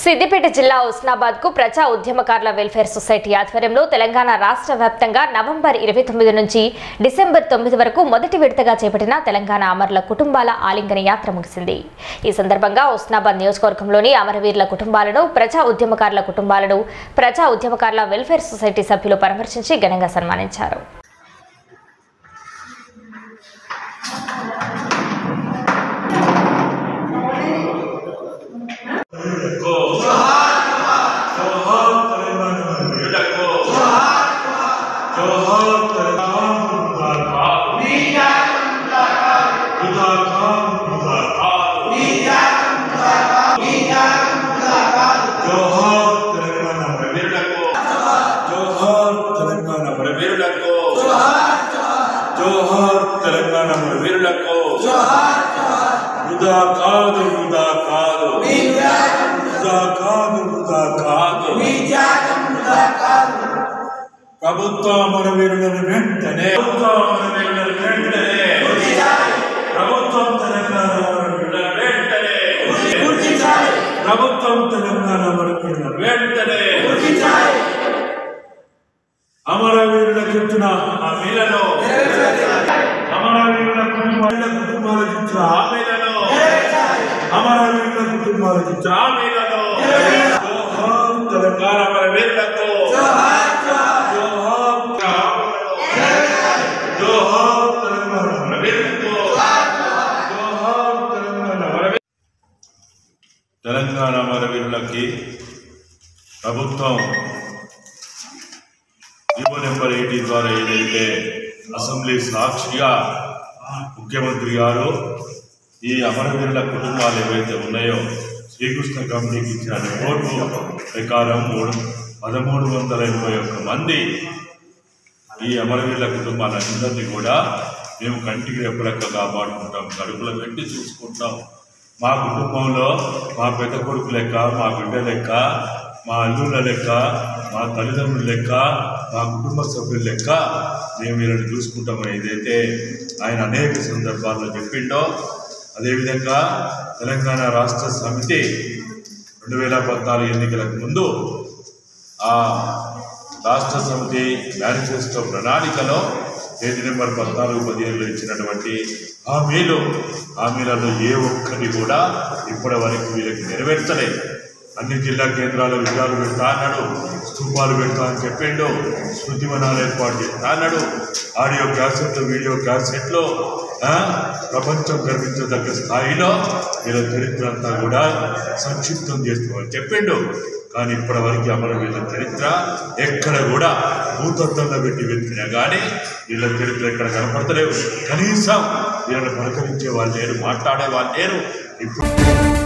సిద్దిపేట జిల్లా ఉస్నాబాద్ కు ప్రజా ఉద్యమకారుల వెల్ఫేర్ సొసైటీ ఆధ్వర్యంలో తెలంగాణ రాష్ట్ర వ్యాప్తంగా నవంబర్ 29 నుంచి డిసెంబర్ 9 వరకు మొదటి విడతగా చేపట్టిన తెలంగాణ అమరుల కుటుంబాల ఆలింగన యాత్ర ముగిసింది. ఈ సందర్భంగా ఉస్నాబాద్ నియోజకవర్గంలోని అమరవీరుల కుటుంబాలను, ప్రజా ఉద్యమకారుల వెల్ఫేర్ సొసైటీ సభ్యులు పరామర్శించి ఘనంగా సన్మానించారు. ప్రభుత్వం అమరవీరులను వెంటనే ప్రభుత్వం తెలంగాణ అమరవీరులను వెంటనే ప్రభుత్వం తెలంగాణ అమరవీరులను వెంటనే అమరవీరులకు ఇచ్చిన హామీలను అమరవీరుల కుటుంబాలకు ఇచ్చిన హామీలను అమరవీరుల కుటుంబాలకు ఇచ్చిన హామీలను తెలంగాణ అమరవీరులకు తెలంగాణ అమరవీరులకి ప్రభుత్వం జీవో నెంబర్ 80 ద్వారా ఏదైతే అసెంబ్లీ సాక్షిగా ముఖ్యమంత్రి గారు ఈ అమరవీరుల కుటుంబాలు ఏవైతే ఉన్నాయో శ్రీకృష్ణ కమిటీకి ఇచ్చిన రిపోర్టు ప్రకారం 1381 మంది ఈ అమరవీరుల కుటుంబాలందరినీ కూడా మేము కంటికి రెప్పలెక్క కాపాడుకుంటాం, కడుపులో పెట్టి చూసుకుంటాం. మా కుటుంబంలో మా పెద్ద కొడుకు లెక్క, మా బిడ్డ లెక్క, మా అల్లుళ్ళ లెక్క, మా తల్లిదండ్రుల లెక్క, మా కుటుంబ సభ్యుల లెక్క మేము వీళ్ళని చూసుకుంటామని ఏదైతే ఆయన అనేక సందర్భాల్లో చెప్పిండో, అదేవిధంగా తెలంగాణ రాష్ట్ర సమితి 2014 ఎన్నికలకు ముందు ఆ రాష్ట్ర సమితి మేనిఫెస్టో ప్రణాళికలో తేదీ నెంబర్ 14-15 ఇచ్చినటువంటి హామీలలో ఏ ఒక్కటి కూడా ఇప్పటి వరకు వీళ్ళకి నెరవేర్చలేదు. అన్ని జిల్లా కేంద్రాల విగ్రహాలు పెడతా అన్నాడు, స్తూపాలు పెడతా అని చెప్పిండు, స్మృతివనాలు ఏర్పాటు చేస్తా అన్నాడు, ఆడియో క్యాసెట్లు, వీడియో క్యాసెట్లు ప్రపంచం గర్వించదగ్గ స్థాయిలో వీళ్ళ చరిత్ర అంతా కూడా సంక్షిప్తం చేస్తామని చెప్పిండు. కానీ ఇప్పటి వరకు అమరవీరుల చరిత్ర ఎక్కడ కూడా భూతత్వంలో పెట్టి వెతికినా కానీ వీళ్ళ చరిత్ర ఎక్కడ కనపడతలేవు. కనీసం వీళ్ళని పలకరించే వాళ్ళు లేరు, మాట్లాడే వాళ్ళు లేరు. ఇప్పుడు